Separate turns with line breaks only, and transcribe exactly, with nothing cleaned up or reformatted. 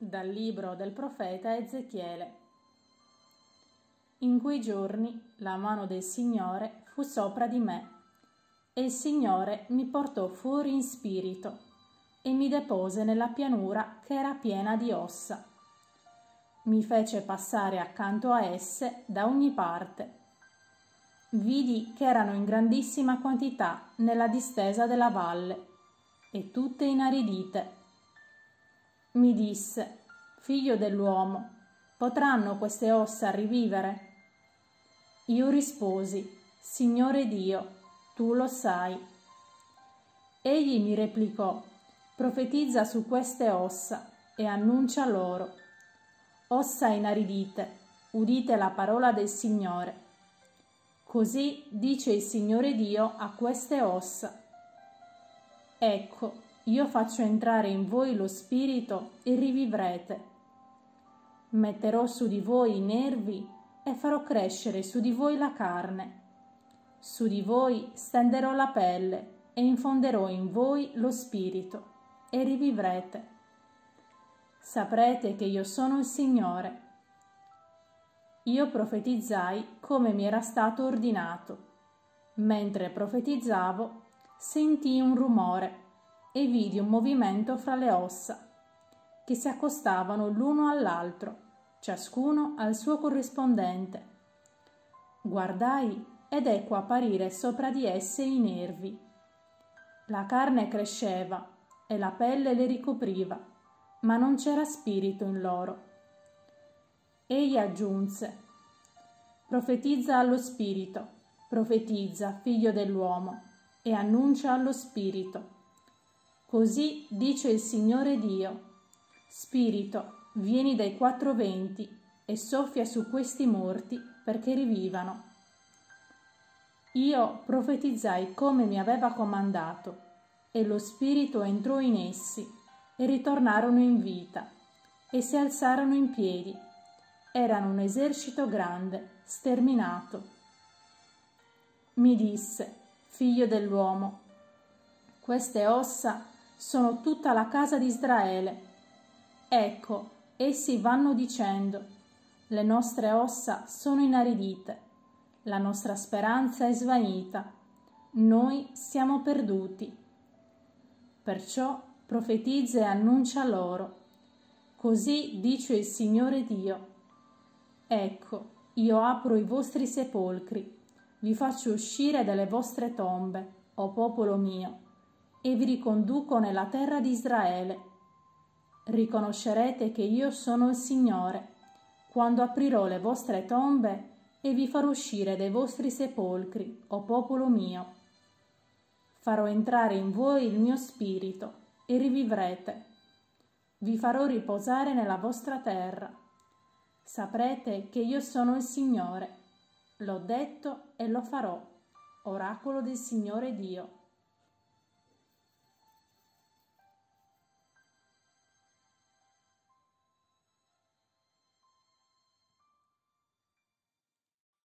Dal libro del profeta Ezechiele. In quei giorni la mano del Signore fu sopra di me, e il Signore mi portò fuori in spirito e mi depose nella pianura che era piena di ossa. Mi fece passare accanto a esse da ogni parte. Vidi che erano in grandissima quantità nella distesa della valle, e tutte inaridite. Mi disse: figlio dell'uomo, potranno queste ossa rivivere? Io risposi: Signore Dio, tu lo sai. Egli mi replicò: profetizza su queste ossa e annuncia loro: ossa inaridite, udite la parola del Signore. Così dice il Signore Dio a queste ossa: ecco, io faccio entrare in voi lo spirito e rivivrete. Metterò su di voi i nervi e farò crescere su di voi la carne. Su di voi stenderò la pelle e infonderò in voi lo spirito e rivivrete. Saprete che io sono il Signore. Io profetizzai come mi era stato ordinato. Mentre profetizzavo, sentii un rumore e vidi un movimento fra le ossa, che si accostavano l'uno all'altro, ciascuno al suo corrispondente. Guardai ed ecco apparire sopra di esse i nervi. La carne cresceva e la pelle le ricopriva, ma non c'era spirito in loro. Egli aggiunse: profetizza allo spirito, profetizza, figlio dell'uomo, e annuncia allo spirito. Così dice il Signore Dio: Spirito, vieni dai quattro venti e soffia su questi morti perché rivivano. Io profetizzai come mi aveva comandato, e lo Spirito entrò in essi, e ritornarono in vita, e si alzarono in piedi. Erano un esercito grande, sterminato. Mi disse: figlio dell'uomo, queste ossa sono tutta la casa di Israele. Ecco, essi vanno dicendo: le nostre ossa sono inaridite, la nostra speranza è svanita, noi siamo perduti. Perciò profetizza e annuncia loro: così dice il Signore Dio: ecco, io apro i vostri sepolcri, vi faccio uscire dalle vostre tombe, o popolo mio, e vi riconduco nella terra di Israele. Riconoscerete che io sono il Signore, quando aprirò le vostre tombe e vi farò uscire dai vostri sepolcri, o popolo mio. Farò entrare in voi il mio spirito e rivivrete. Vi farò riposare nella vostra terra. Saprete che io sono il Signore. L'ho detto e lo farò. Oracolo del Signore Dio.